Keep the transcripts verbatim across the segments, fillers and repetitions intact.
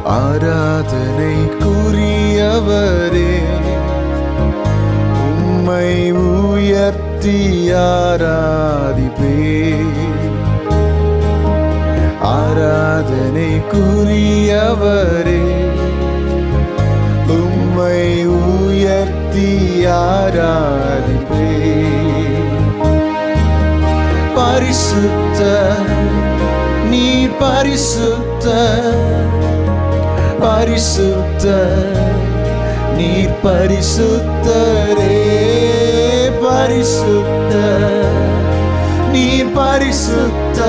ஆராதனைக்குரியவரே உம்மை உயர்த்தி ஆராதிப்பே. ஆராதனைக்குரியவரே உம்மை உயர்த்தி ஆராதிப்பே. பரிசுத்த நீர் பரிசுத்த பரிசுத்த நீர் பரிசுத்தரே. பரிசுத்த நீர் பரிசுத்த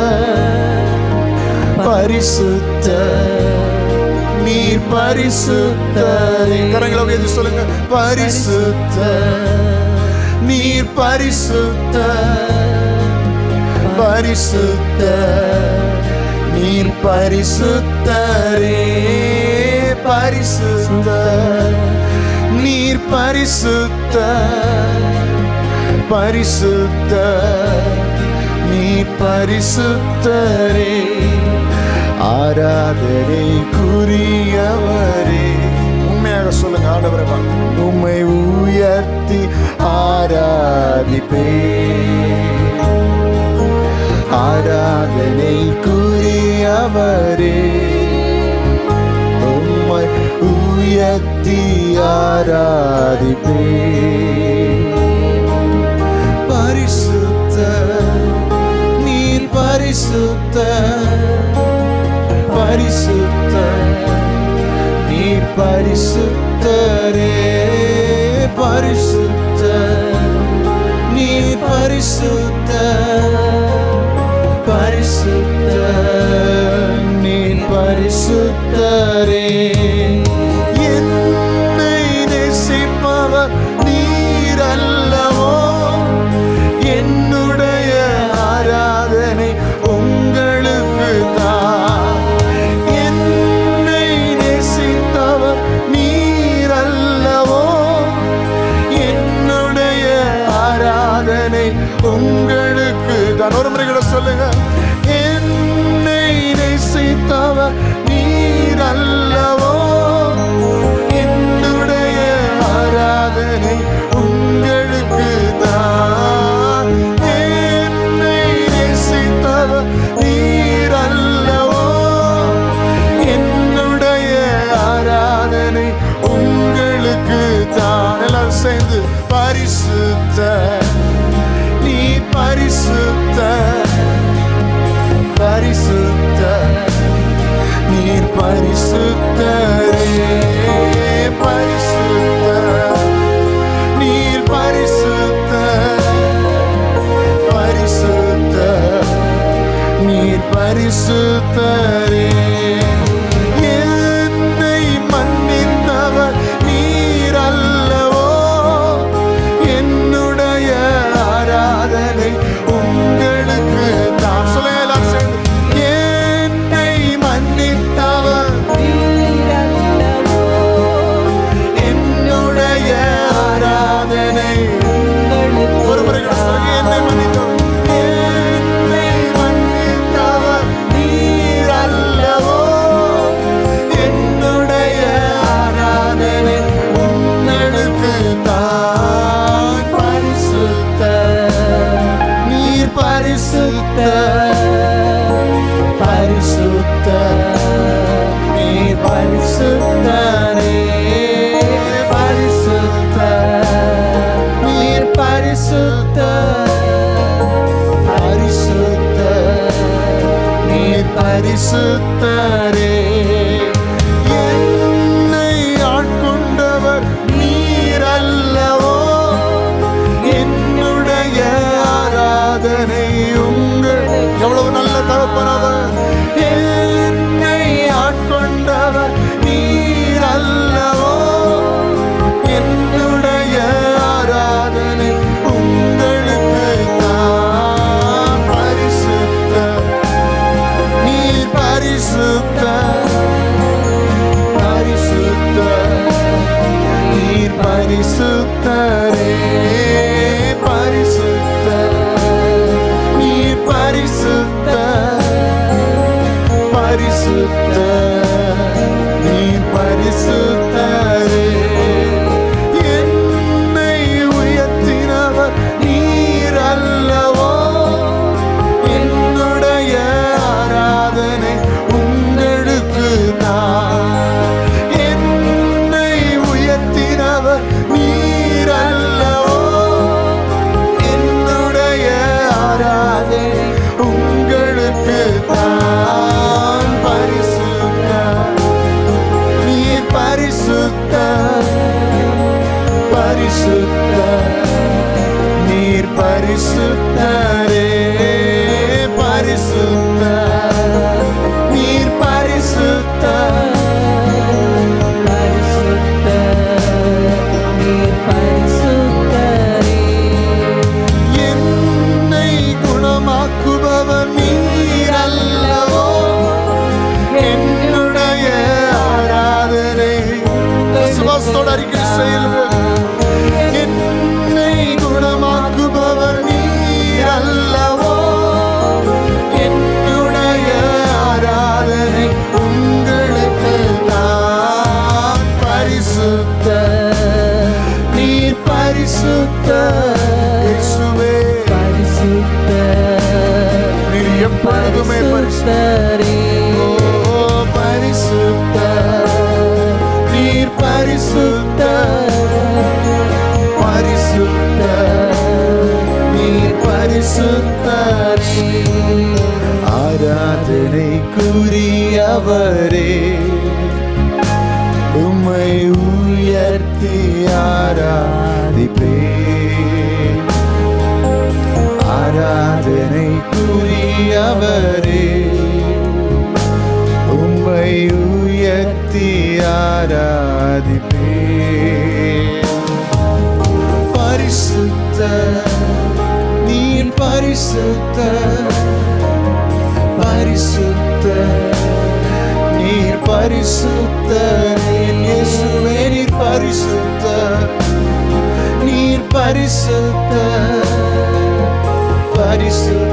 பரிசுத்த நீர் பரிசுத்தரே. கரங்களை உயர்த்தி சொல்லுங்க. பரிசுத்த நீர் பரிசுத்த பரிசுத்த நீர் பரிசுத்தரே. பரிசுத்த நீர் பரிசுத்த பரிசுத்த நீர் பரிசுத்தரே. ஆராதனைக்குரியவரே உண்மையாக சொல்லுங்க. ஆண்டவரே உம்மை உயர்த்தி ஆராதிப்பே. ஆராதனைக்குரியவரே உம்மை உயர்த்தி ஆராதிப்பே. பரிசுத்த நீர் பரிசுத்த பரிசுத்த நீர் பரிசுத்தரே. பரிசுத்த நீர் பரிசுத்த பரிசுத்த நீர் பரிசுத்தரே. என்னை நேசிப்பவர் நீர் அல்லவோ. என்னுடைய ஆராதனை உங்களுக்கு தான். என்னை நேசித்தவர் நீர் அல்லவோ. என்னுடைய ஆராதனை உங்களுக்கு தான். ஒரு முறை கூட சொல்லுங்க. என்னை நேசித்தவர் நீர் அல்லவோ. என்னுடைய ஆராதனை உங்களுக்கு தான். என்னை நேசித்தவர் நீர் அல்லவோ. என்னுடைய ஆராதனை உங்களுக்கு தான். எல்லாரும் சேர்ந்து பரிசுத்த நீர் பரிசுத்த பரிசுத்த நீர் பரிசுத்தரே. பரிசுத்த நீர் பரிசுத்த பரிசுத்த நீர் பரிசுத்தரே. என்னை மன்னித்தவர் நீர் அல்லவோ. என்னுடைய ஆராதனை உங்களுக்கு தான். சொல்லுங்க எல்லாரும் சேர்ந்து. என்னை மன்னித்தவர் நீர் அல்லவோ. என்னுடைய ஆராதனை ஒரு முறை என்னை மன்னித்தவர் என்னை மன்னித்தவர் நீர் அல்லவோ. என்னுடைய ஆராதனை உங்களுக்கு தான். பரிசுத்த நீர் பரிசுத்த பரிசுத்த நீர் பரிசுத்தரே. பரிசுத்த நீர் பரிசுத்த பரிசுத்த நீர் பரிசுத்தரே. என்னை ஆட்கொண்டவர் நீர் அல்லவோ. என்னுடைய ஆராதனை உங்கள். எவ்வளவு நல்ல தகப்பனவர். என்னை ஆட்கொண்டவர் நீர் அல்லவோ. என்னுடைய ஆராதனை உங்களுக்கு தான். பரிசுத்த நீர் பரிசுத்த பரிசுத்த நீர் பரிசுத்தரே. பரிசுத்த நீர் பரிசுத்த பரிசுத்த பரிசுத்தரே. என்னை உயர்த்தினவர் நீர் அல்லவோ, என்னுடைய ஆராதனை உங்களுக்கு தான். என்னை உயர்த்தினவர் நீர் அல்லவோ, என்னுடைய ஆராதனை உங்களுக்கு தான். பரிசுத்த நீர் பரிசுத்த பரிசுத்த நீர் பரிசுத்தரே. பரிசுத்த நீர் பரிசுத்த பரிசுத்த நீர் பரிசுத்தரே. என்னை குணமாக்குபவர் நீர் அல்லவோ, என்னுடைய ஆராதனை விசுவாசத்தோடு அறிக்கை செய்யுங்கள். என்னை குணமாக்குபவர் நீர் அல்லவோ, என்னுடைய ஆராதனை உங்களுக்கு தான். பரிசுத்த நீர் பரிசுத்த இயேசுவே. பரிசுத்த நீர் எப்பொழுதுமே பரிசுத்தரே. ஓ பரிசுத்த நீர் பரிசுத்த பரிசுத்த நீர் பரிசுத்தரே. ஆராதனைக்குரியவரே, உம்மை உயர்த்தி ஆராதிப்பேன். ஆராதனைக்குரியவரே, உம்மை உயர்த்தி ஆராதிப்பேன். பரிசுத்த நீர் பரிசுத்த பரிசுத்த நீர் பரிசுத்த இயேசுவே. நீர் பரிசுத்த நீர் பரிசுத்த பரிசுத்த